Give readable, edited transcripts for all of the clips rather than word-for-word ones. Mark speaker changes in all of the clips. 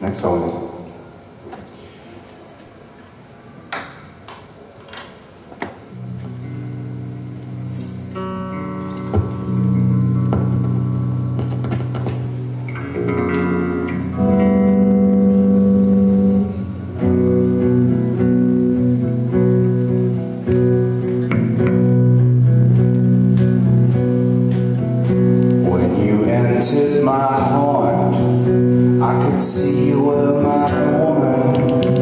Speaker 1: Next song is my heart, I could see you were my woman.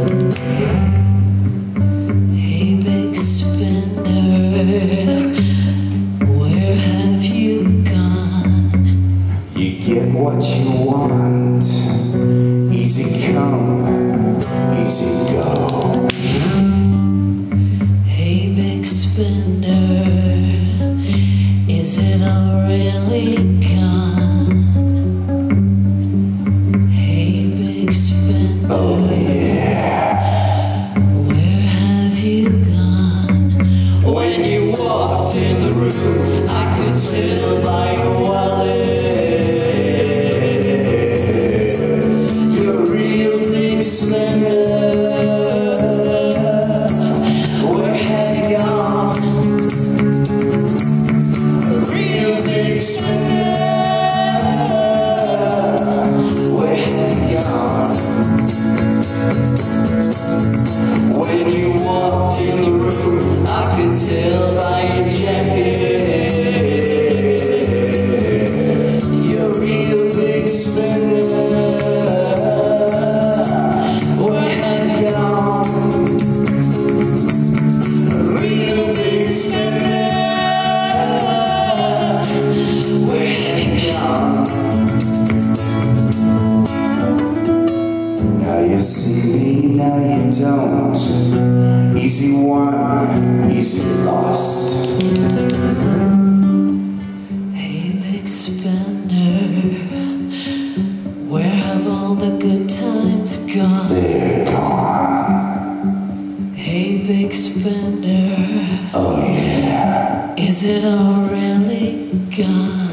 Speaker 2: Hey big spender, where have you gone?
Speaker 1: You get what you want, easy come, easy go.
Speaker 2: Hey big spender, is it all really gone?
Speaker 1: Oh yeah.
Speaker 2: Where have you gone?
Speaker 3: When you walked in the room, I could tell by your wallet. You're a real big spender. Where have you gone? A real big spender. Where have you gone? When you walked in the room, I could tell by your jacket. You're a real big spender. Where have you gone? A real big spender. Where have you gone?
Speaker 1: Now you see me, now you don't. Easy won, easy lost.
Speaker 2: Hey big spender, where have all the good times gone?
Speaker 1: They're gone.
Speaker 2: Hey big spender,
Speaker 1: Oh yeah.
Speaker 2: is it all really gone?